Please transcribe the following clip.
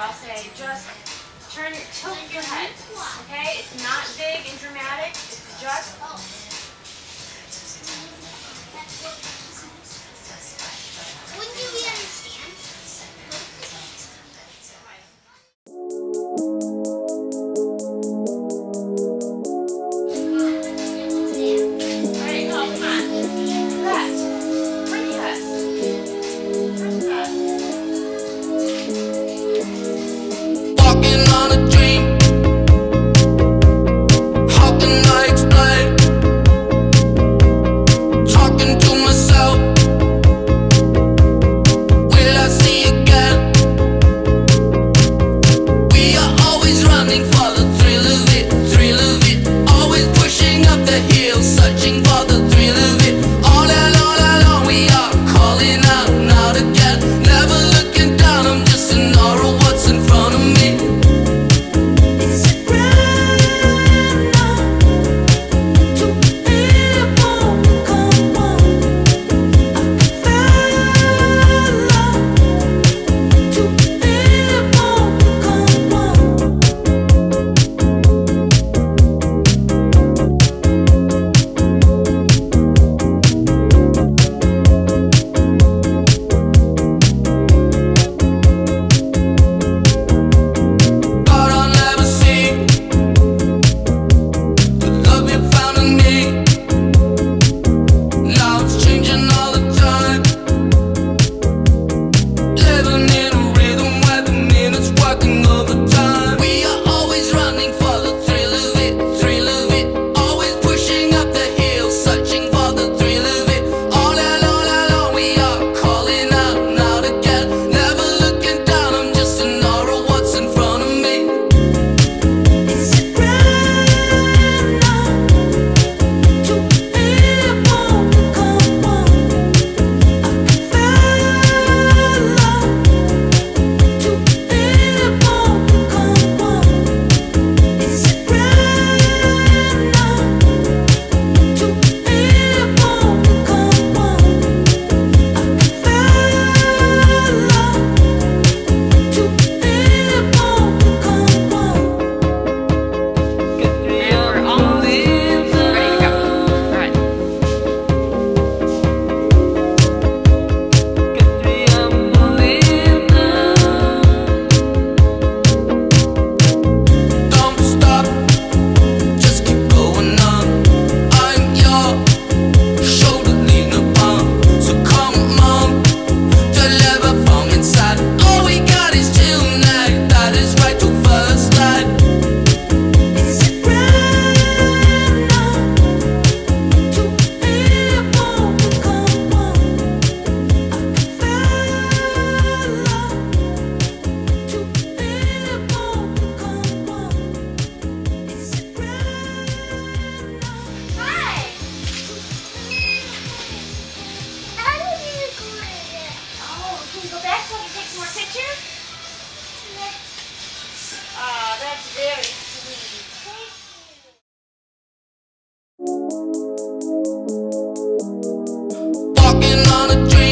I'll say just tilt your head. Okay? It's not big and dramatic. It's just. Wouldn't you be understand? Alright, go, come on. Rest. Pretty rest. Rest. Walking on a dream. How can I explain? Talking to myself. Will I see again? We are always running for the thrill of it, thrill of it. Always pushing up the hill, searching for the thrill of it. All along we are calling out and out again. Never looking down, I'm just in awe of what's in front of me. Is it right now to be born? Come on, I can feel love to be born. Come on. But I'll never see the love you found in me. Now it's changing all the time. Living in a rhythm where the minutes working overtime. We are always running for the thrill of it, thrill of it. Always pushing up the hill, searching for the thrill of it. All along we are calling out and out again. Never looking down, I'm just in awe of what's in front of me. Is it right now to be born? Come on, I can feel love to be born. Come on. Is it right now to be born? Come on, I can feel love to be born. Come on. And we're almost ready to go. Alright. Don't stop, just keep going on. I'm your shoulder lean upon. So come on, deliver from inside. All we got is tonight. That is right to first light. Is it right now to be born? Come on, I can feel love to be born. Come on. Is it right now? Hi! How did you record it? Oh, can you go back so I can take some more pictures? Oh, that's very sweet. Thank you. Walking on a dream.